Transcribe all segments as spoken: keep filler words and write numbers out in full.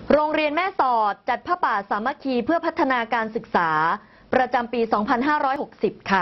โรงเรียนแม่สอดจัดผ้าป่าสามัคคีเพื่อพัฒนาการศึกษาประจำปี สองพันห้าร้อยหกสิบ ค่ะ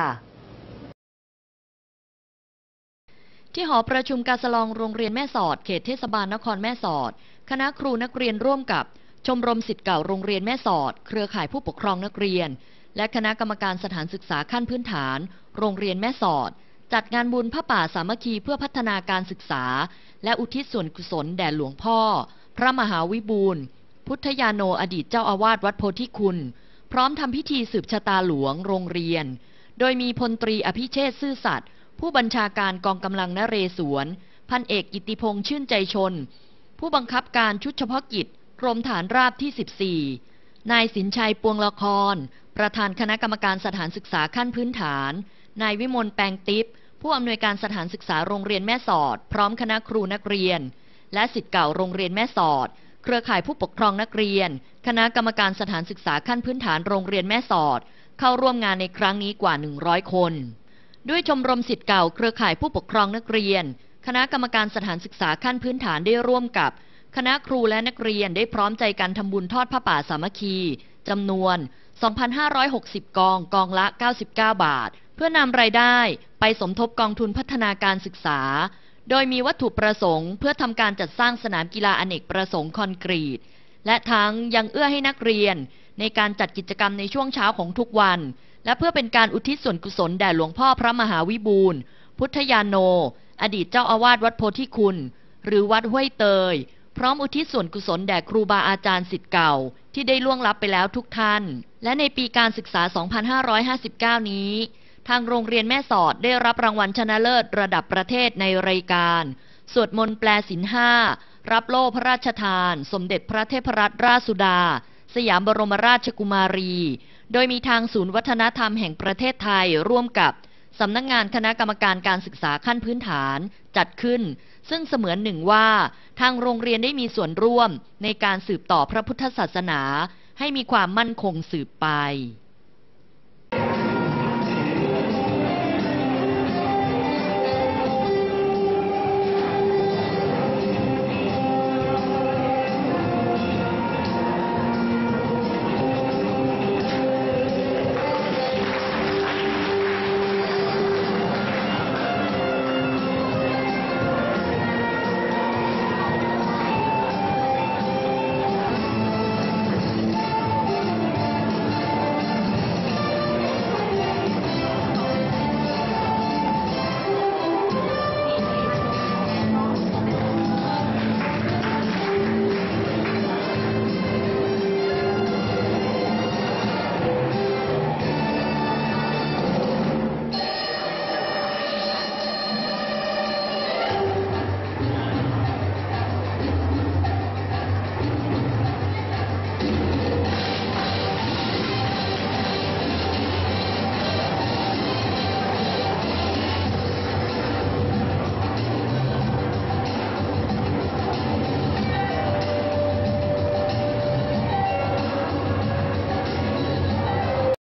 ที่หอประชุมกาสลองโรงเรียนแม่สอดเขตเทศบาลนครแม่สอดคณะครูนักเรียนร่วมกับชมรมศิษย์เก่าโรงเรียนแม่สอดเครือข่ายผู้ปกครองนักเรียนและคณะกรรมการสถานศึกษาขั้นพื้นฐานโรงเรียนแม่สอดจัดงานบุญผ้าป่าสามัคคีเพื่อพัฒนาการศึกษาและอุทิศส่วนกุศลแด่หลวงพ่อพระมหาวิบูลย์พุทธยาโนอดีตเจ้าอาวาสวัดโพธิคุณพร้อมทำพิธีสืบชะตาหลวงโรงเรียนโดยมีพลตรีอภิเชษฐ์ซื่อสัตย์ผู้บัญชาการกองกำลังนเรศวรพันเอกกิตติพงษ์ชื่นใจชนผู้บังคับการชุดเฉพาะกิจกรมฐานราบที่สิบสี่นายสินชัยปวงละครประธานคณะกรรมการสถานศึกษาขั้นพื้นฐานนายวิมลแปงติ๊บผู้อำนวยการสถานศึกษาโรงเรียนแม่สอดพร้อมคณะครูนักเรียนและศิษย์เก่าโรงเรียนแม่สอดเครือข่ายผู้ปกครองนักเรียนคณะกรรมการสถานศึกษาขั้นพื้นฐานโรงเรียนแม่สอดเข้าร่วมงานในครั้งนี้กว่าหนึ่งร้อยคนด้วยชมรมศิษย์เก่าเครือข่ายผู้ปกครองนักเรียนคณะกรรมการสถานศึกษาขั้นพื้นฐานได้ร่วมกับคณะครูและนักเรียนได้พร้อมใจกันทำบุญทอดผ้าป่าสามัคคีจำนวน สองพันห้าร้อยหกสิบ กองกองละเก้าสิบเก้าบาทเพื่อนำรายได้ไปสมทบกองทุนพัฒนาการศึกษาโดยมีวัตถุประสงค์เพื่อทำการจัดสร้างสนามกีฬาอเนกประสงค์คอนกรีตและทั้งยังเอื้อให้นักเรียนในการจัดกิจกรรมในช่วงเช้าของทุกวันและเพื่อเป็นการอุทิศส่วนกุศลแด่หลวงพ่อพระมหาวิบูลย์พุทธยาโนอดีตเจ้าอาวาสวัดโพธิคุณหรือวัดห้วยเตยพร้อมอุทิศส่วนกุศลแด่ครูบาอาจารย์ศิษย์เก่าที่ได้ล่วงลับไปแล้วทุกท่านและในปีการศึกษา สองพันห้าร้อยห้าสิบเก้า นี้ทางโรงเรียนแม่สอดได้รับรางวัลชนะเลิศระดับประเทศในรายการสวดมนต์แปลศีลห้ารับโล่พระราชทานสมเด็จพระเทพรัตนราชสุดาสยามบรมราชกุมารีโดยมีทางศูนย์วัฒนธรรมแห่งประเทศไทยร่วมกับสำนักงานคณะกรรมการการศึกษาขั้นพื้นฐานจัดขึ้นซึ่งเสมือนหนึ่งว่าทางโรงเรียนได้มีส่วนร่วมในการสืบต่อพระพุทธศาสนาให้มีความมั่นคงสืบไป